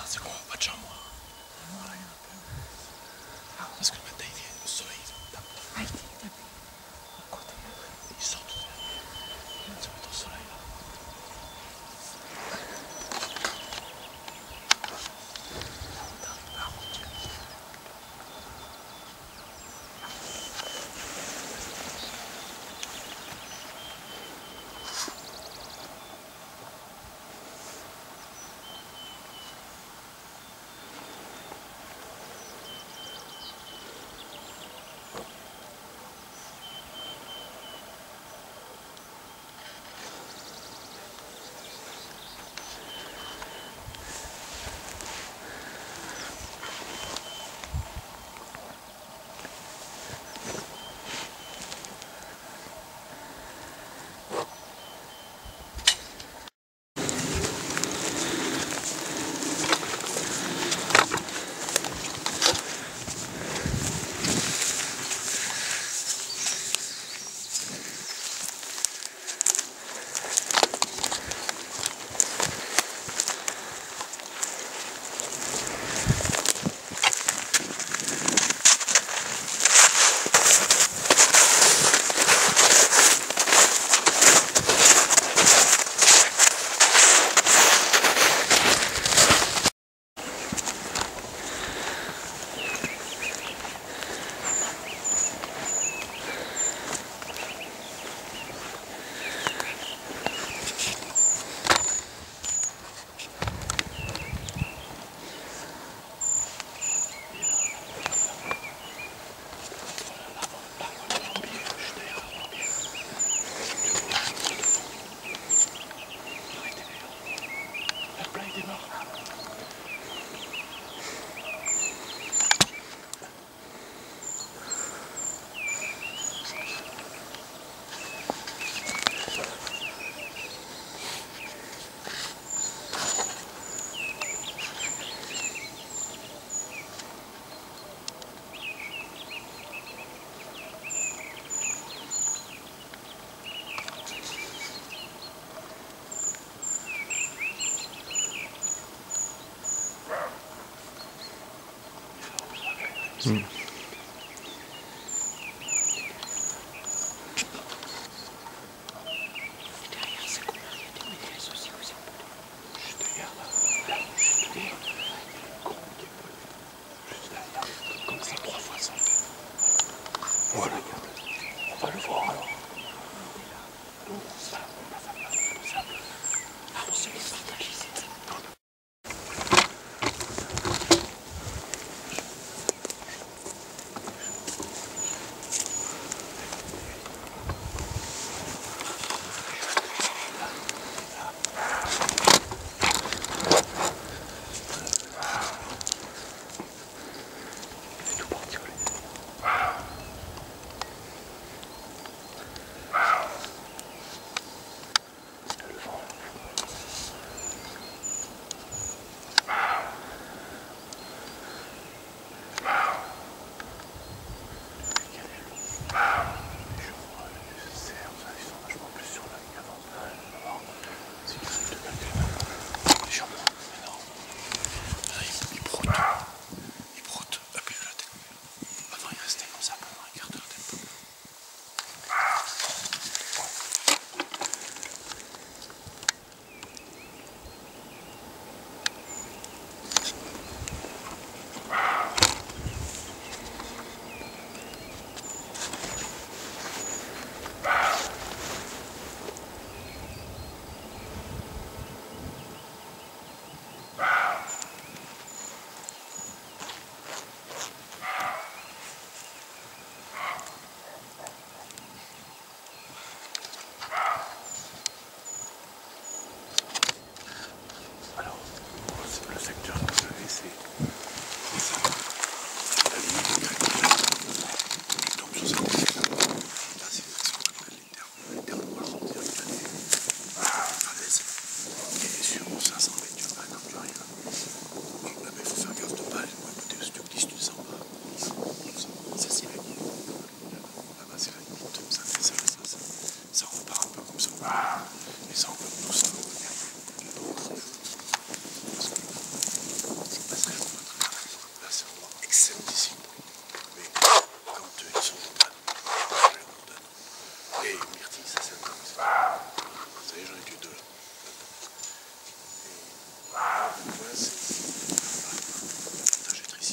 c'est quoi? Pas de chambre. Parce que le matin, il vient, le soleil, il tape. Il sort tout seul. Tu mets ton soleil là. Voilà, on va le voir alors. On se laisse partager ici.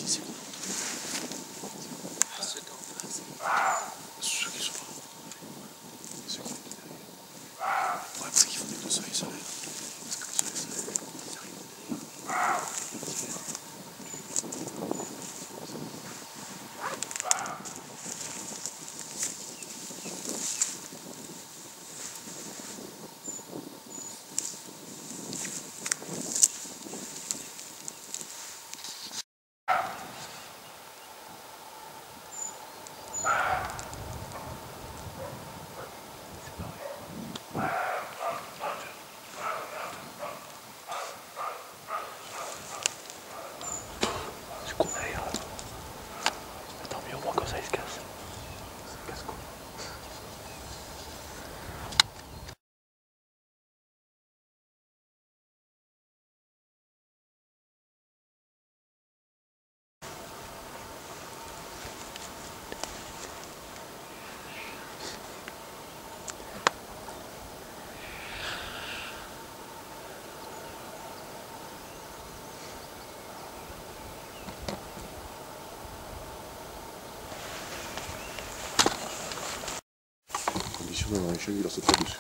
ici, c'est bon. Ceux d'en face. Ceux qui sont là. Ceux qui sont derrière. Le problème, c'est qu'il faut que le soleil se lève. Parce que le soleil se lève, ils arrivent derrière. C'est con d'ailleurs. Tant mieux, au moins quand ça il se casse. Ça casse quoi? Condition d'avoir un chien qui leur saute pas dessus.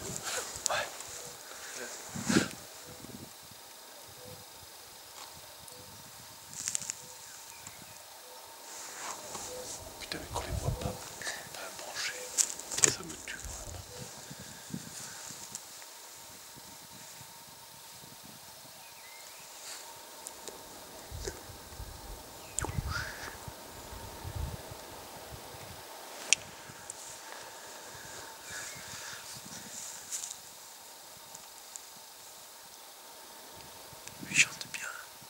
Putain, mais qu'on les voit pas brancher, ça me tue quand même. Lui chante bien.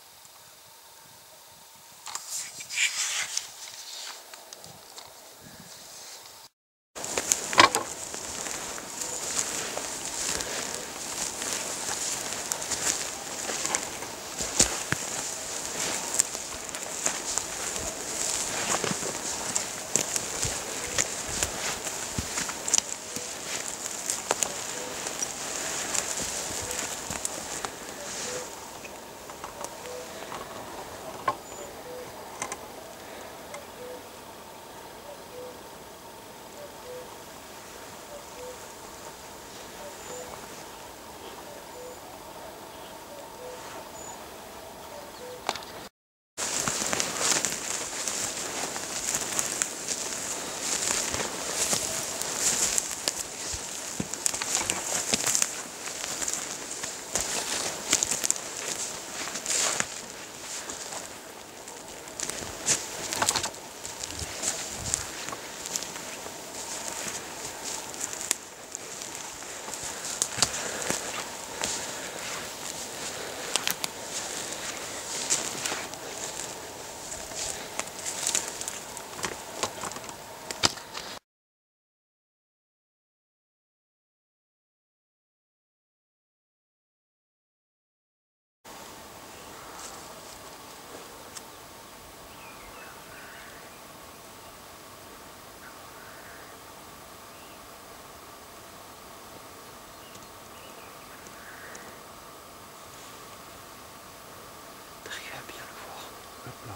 T'arrives à bien le voir. Hop là,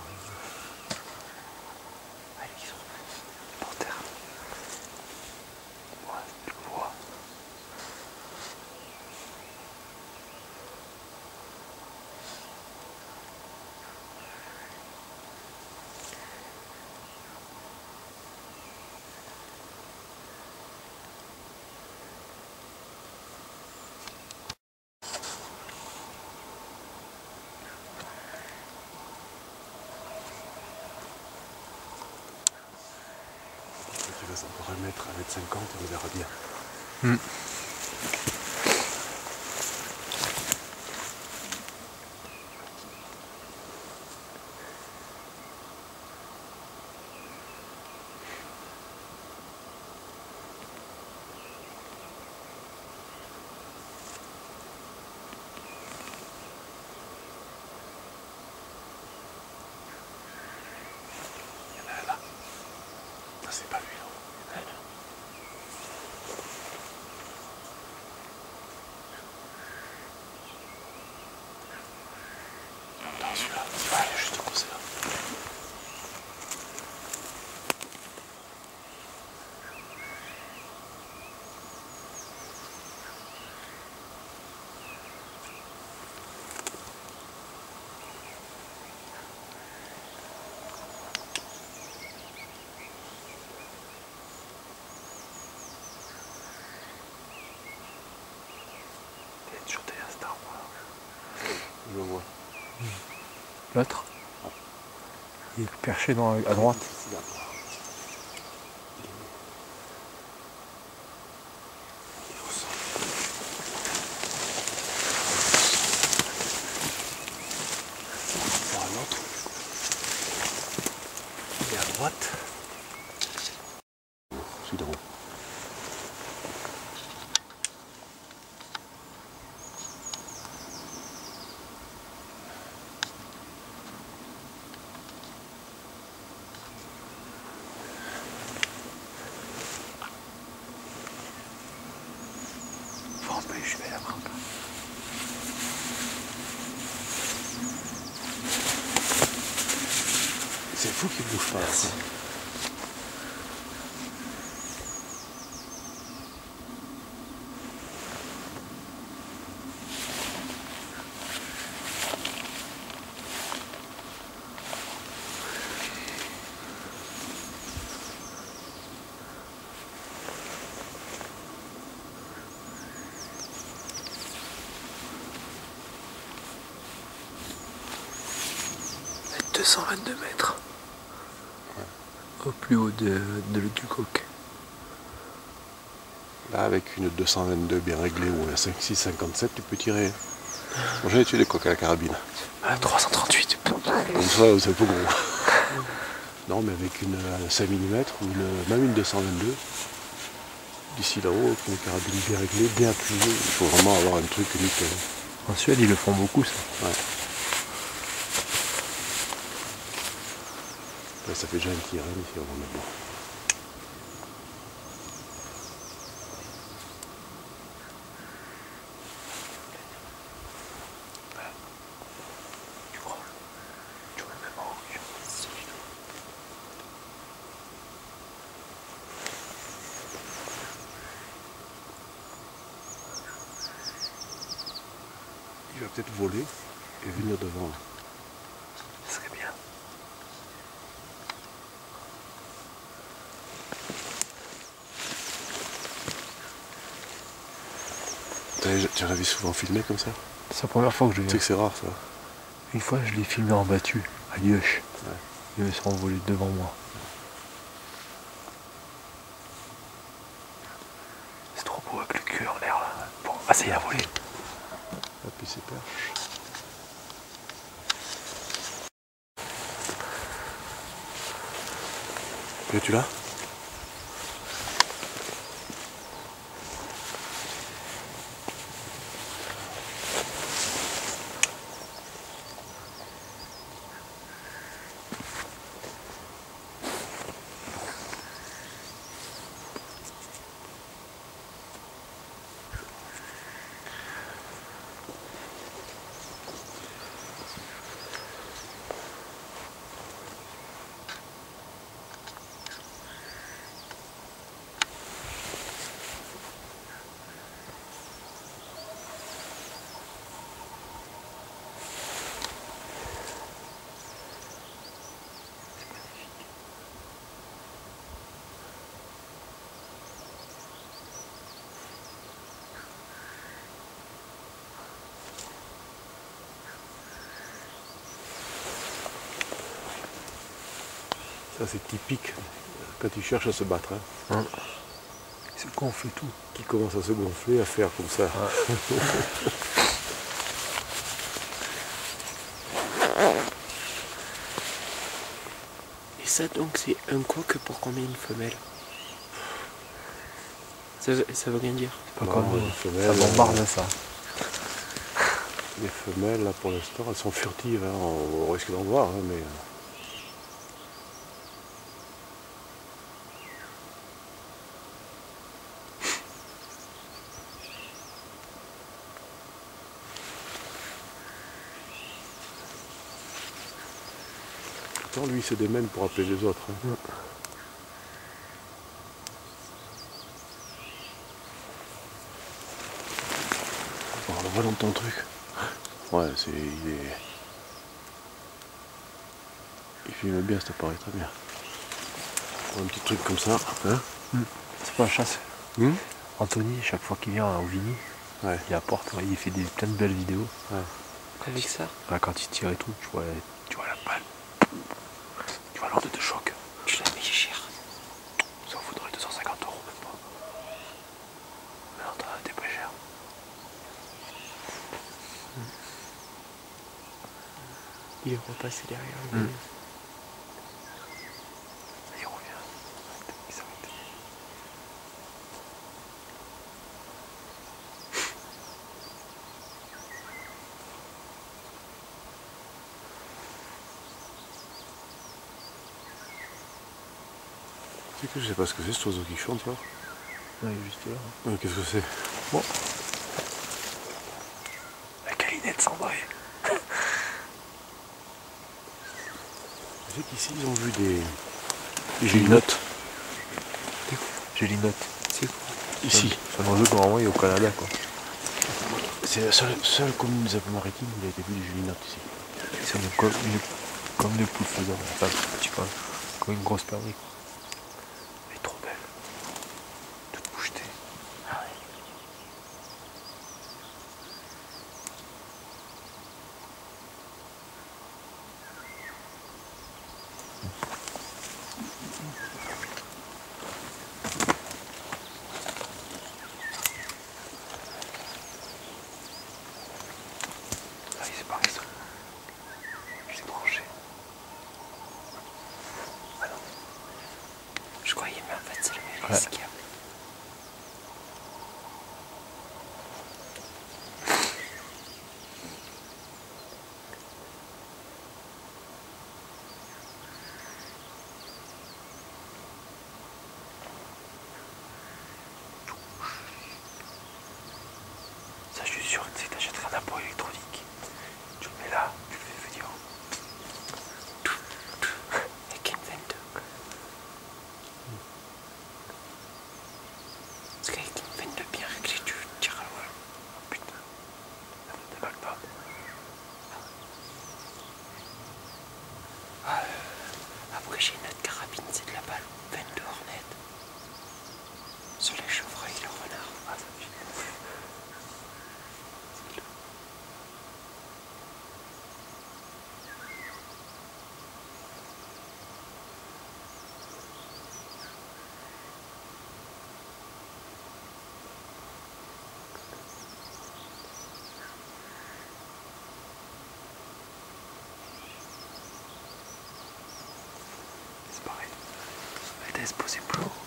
Allez, ils sont par terre. Ouais, je le vois. tu vas encore 1 m, 1 m 50 et on verra bien. C'est pas lui, non. L'autre, il est perché à droite. L'autre, il est à droite. Celui d'en haut. Je vais la prendre. C'est fou qu'il bouge pas. Merci. C'est 222 mètres. Ouais. Au plus haut du coq. Là, avec une 222 bien réglée ou un 5,657, tu peux tirer. Moi, j'avais tué des coqs à la carabine. 338. Comme ça, c'est un peu gros. Non, mais avec une 5 mm ou même une 222, d'ici là-haut, avec une carabine bien réglée, bien appuyée, il faut vraiment avoir un truc nickel. En Suède, ils le font beaucoup, ça. Ouais. Là, ça fait déjà un petit rêve ici, on va mettre. Il va peut-être voler et venir devant. Ça serait bien. Tu en as vu souvent filmé comme ça? C'est la première fois que je le Tu sais que c'est rare ça. Une fois, je l'ai filmé en battu, à Liège. Ouais. Il me sont envolés devant moi. C'est trop beau avec le cul en l'air là. Bon, ah ça y est, il a volé. Appuie ses perches. Et tu l'as? Ça c'est typique quand ils cherchent à se battre. Hein. C'est qu'on fait tout. Qui commence à se gonfler, à faire comme ça. Et ça donc c'est un coq pour combien de femelles? Ça veut rien dire. C'est pas comme les nous. femelles, Ça bombarde ça. Les femelles là pour l'instant elles sont furtives, hein. On risque d'en voir, hein, mais. Pourtant lui il se démène pour appeler les autres. Hein. Bon, on le voit dans ton truc. Ouais, il filme bien cet appareil, très bien. Un petit truc comme ça, hein. C'est pas la chasse. Anthony, chaque fois qu'il vient au Vigny, il apporte, il fait plein de belles vidéos. Avec ça? Quand il tire et tout, tu repasser derrière. Il revient. Il s'arrête. Tu sais que je sais pas ce que c'est cet oiseau qui chante là. Non, il est juste là. Qu'est-ce que c'est? Bon. La calinette cendrée. Tu sais qu'ici ils ont vu des Gélinotes. Gélinotes. C'est quoi? Ici. C'est un oiseau qu'on envoie au Canada, quoi. C'est la seule commune des Alpes-Maritimes où il a été vu des gélinotes ici. C'est comme une poule faisant. Enfin, petit peu. Comme une grosse permis, quoi. Elle est trop belle. Toute bouchetée. Ah ouais. Ah, il s'est barré ça. Je l'ai branché. Ah non. Je croyais, mais en fait, c'est le Ouais. mélisse qui a. Ça, je suis sûr que tu t'achèteras un apport électronique. Tu le mets là, tu le fais venir. Avec une 22. Parce qu'avec une 22 bien réglée, tu tires loin. Putain. Ça déballe pas. Après, j'ai une autre carabine, c'est de la balle 22 Hornet. Sur les chevreuils, le renard. Ah, ça me c'est pareil. Elle t'a exposé plus haut.